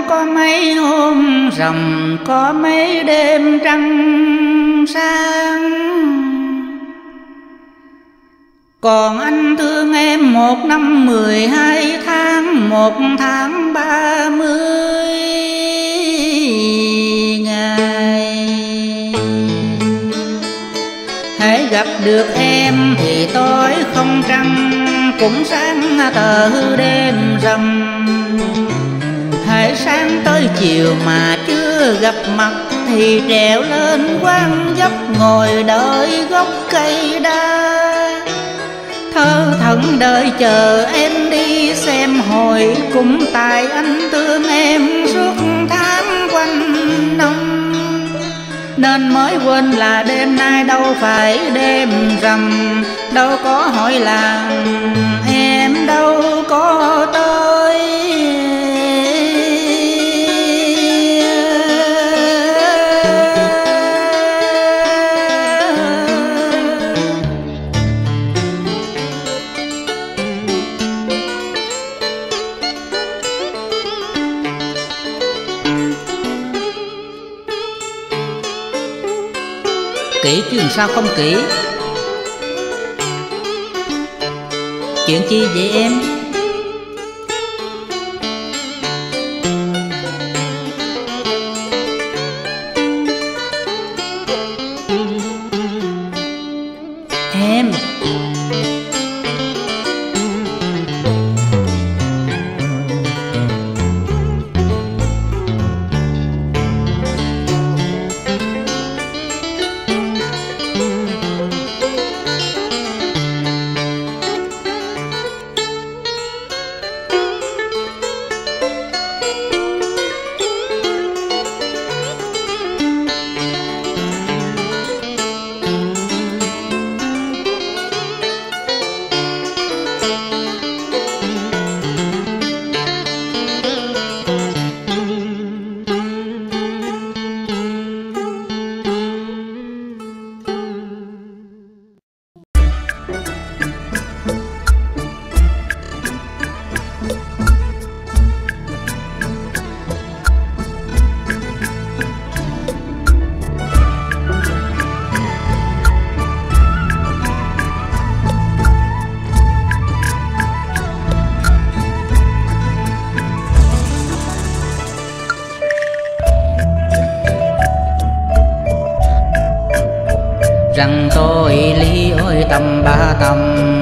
có mấy hôm rằm, có mấy đêm trăng sáng. Còn anh thương em 1 năm 12 tháng, 1 tháng 30 ngày. Hãy gặp được em thì tối không trăng, cũng sáng tờ đêm rằm. Hãy sáng tới chiều mà chưa gặp mặt, thì trèo lên quán dốc ngồi đợi gốc cây đa. Thơ thẫn đợi chờ em đi xem hồi, cũng tại anh thương em suốt tháng quanh năm, nên mới quên là đêm nay đâu phải đêm rằm. Đâu có hỏi làng em đâu có tới. Kỹ chứ làm sao không kỹ. Chuyện chi vậy em? Em rằng tôi ly ôi tầm ba tầm,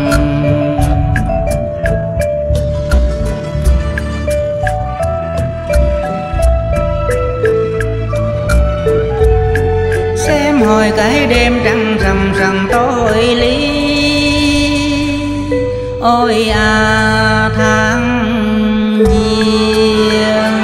xem hồi cái đêm trăng rằm rằng tôi ly ôi tháng giêng.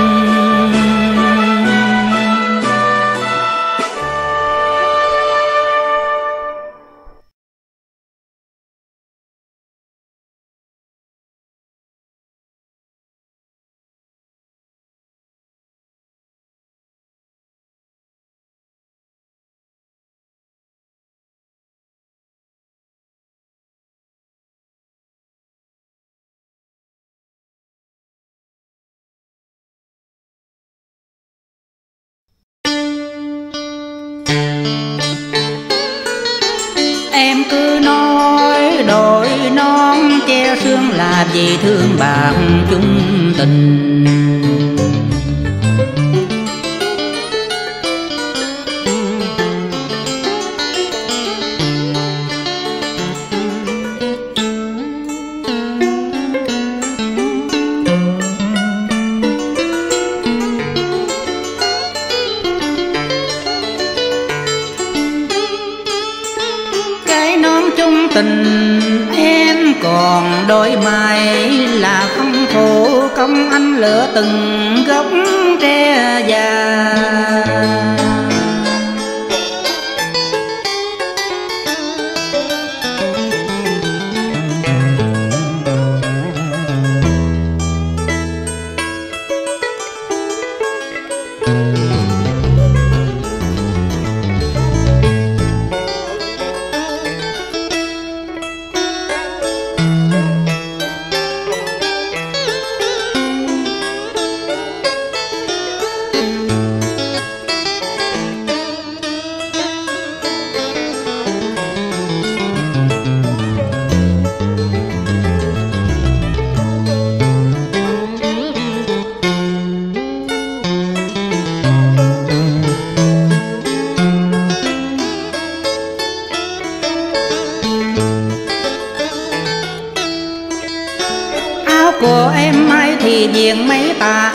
Em cứ nói đổi non che sương là vì thương bạc chung tình. Chung tình em còn đôi mai là không phụ công anh lựa từng gốc tre già.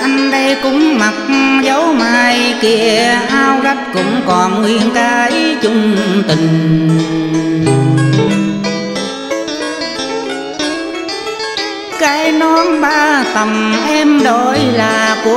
anh đây cũng mặc dấu mai kia, áo rách cũng còn nguyên cái chung tình. Cái nón ba tầm em đổi là của